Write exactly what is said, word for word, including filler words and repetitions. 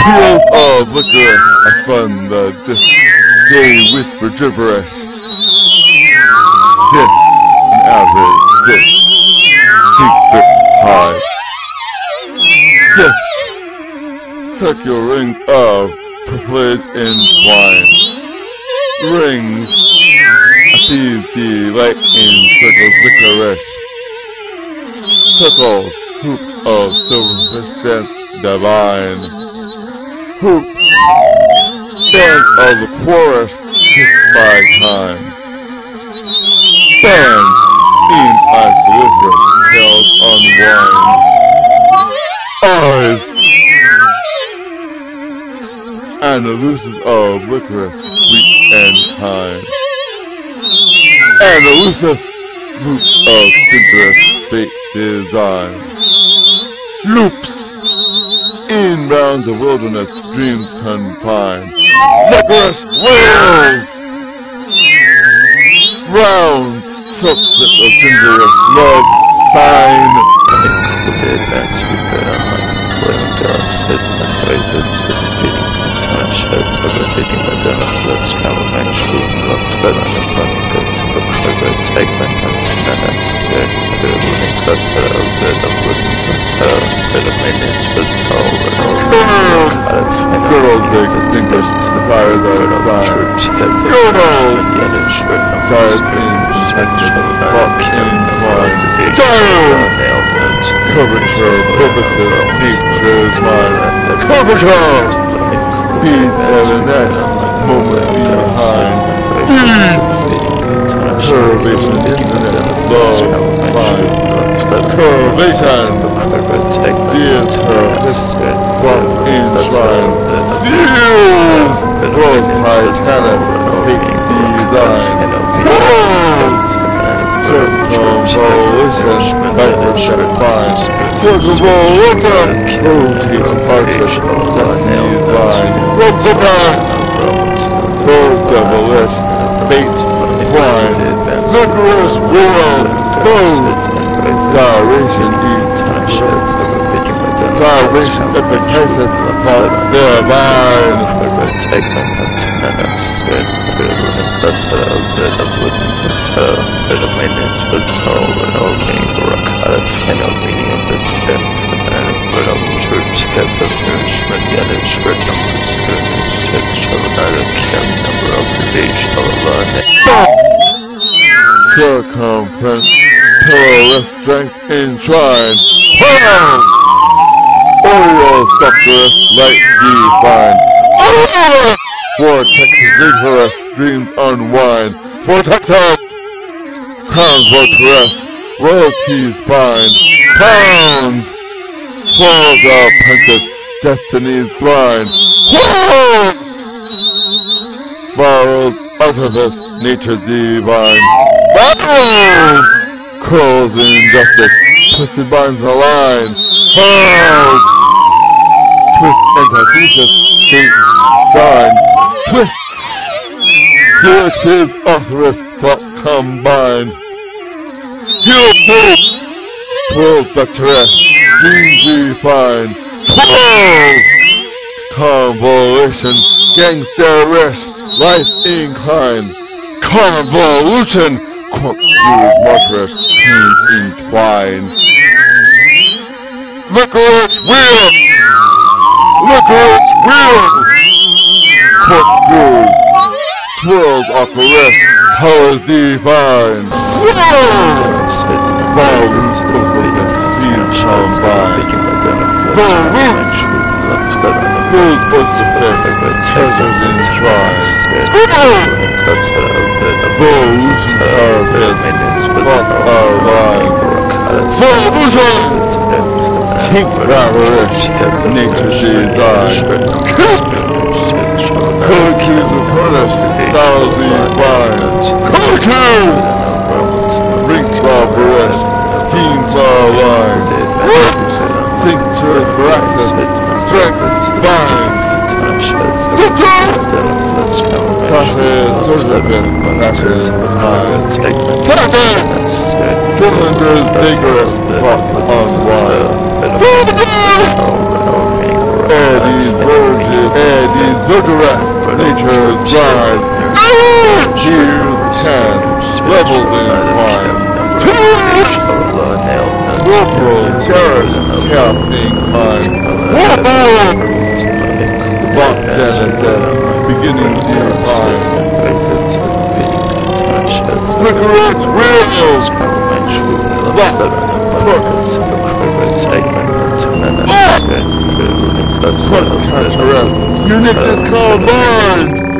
Wheels of licorice, I spun the disc, they whisper gibberish. Disc, an average disc, secrets hide. Discs, circular rings of privilege entwined. Rings, a thieves delight in circles licorish. Circles, hoops of silverfish dance divine. Hoops, bands of liquorice kissed by time. Bands, beam eyes silverfish, tails unwind. Eyes, Annuluses of licorice, sweet and kind. Annuluses, loops of spinsterich, fate design. Loops, in bounds of wilderness, dreams confined. Licorice Wheels! Round, circlets of gingerish, love sign. The advance repair online, playing dogs, hidden and faded, repeating intense heads, overheating my benefits, cameraman shooting, left bed on the front, goods, the private, take them maintenance, the living cuts that are dead of living hotel, bit of maintenance, but all Girdles extinguished, the fires are outside. Girdles! Tired in protection, fuck in mind. Girdles! Curvature, purposes, nature's mind. Curvature! Beat and a nest, moment behind. Beats! Curvation, internet, love, mind. Curvation! Dears, her, history, walk in shrine. Steals! Rose, Titanic, big design. Rose! Circumvolution, backward fine. Circumvolution, rotation, archer, destiny line. Roosevelt! Rose, devilish, baits, twine. Licorice Wheels, bones. Gyration, eat, gyration, efficacious, but divine. Take them maintenance, bit of cuts that are bit of wooden hotel, bit of maintenance, but all and all being rock out of final meaning of the tenth, and bit of church, get the nourishment, yet it's short numbers, six, seven, out of count number of the days, Allah. Circumference, pillarless strength enshrined. Pearls! Oriole, structureless, light defined. Vortexes, liverish, dreams unwind. Vortexes! Crowns vorteress, royalties bind. Pounds! Falls of princess, destiny's grind. Whoa! Borrows, artifice, nature divine. Battles! Curls injustice, twisted binds align. Pearls! Twist antithesis, fate sign. Twists! Helixes, authoress, thought combined. Hero hopes! Twirls betteresh, dreams refine. Twirls! Convolution, gangsterish, life inclined. Convolution, corkscrews, martyrish, teams entwined. Licorice Wheels! Licorice Wheels! Corkscrews, swirls occurish, colors divine. Swirls! Volumes of witness, seeds combine. Volumes! Schools of sophisticated, treasures enshrined. Scribbles! Volution carpet, fuck our line. Volution! Kink raverish, nature's design. Cookies replenished, sours refined. Cookies! Rings vaporish, steams are lined. Ropes! Cinctures miraculous, strength bind. Sashes, circlets, ashes behind. Satins! Cylinders vigorous, plot unwind. Eddie's virgin, Eddie's Zodiacs, nature's bride. Here's ten, levels inclined. Corporal terrace, capping climb. Box Genesis, beginning incline. Licorice Wheels! Black Crooks! Crooks catch arrest! Unit is confined!